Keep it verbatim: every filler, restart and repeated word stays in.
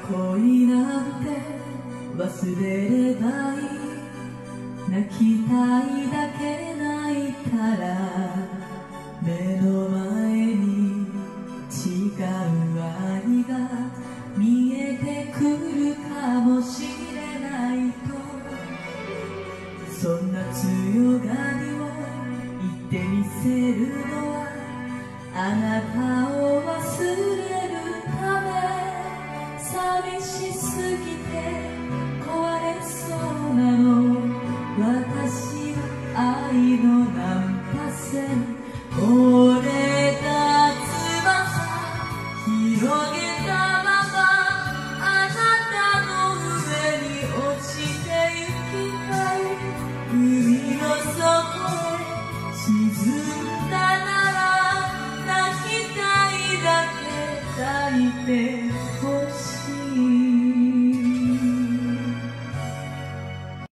恋なんて忘れればいい。泣きたいだけ泣いたら目の前に違う愛が見えてくるかもしれないと、そんな強がりを言ってみせるのはあなたを忘れるため。寂しすぎて壊れそうなの、私は愛のナンパ線。折れた翼広げたままあなたの上に落ちてゆきたい。海の底へ沈んだなら泣きたいだけ抱いて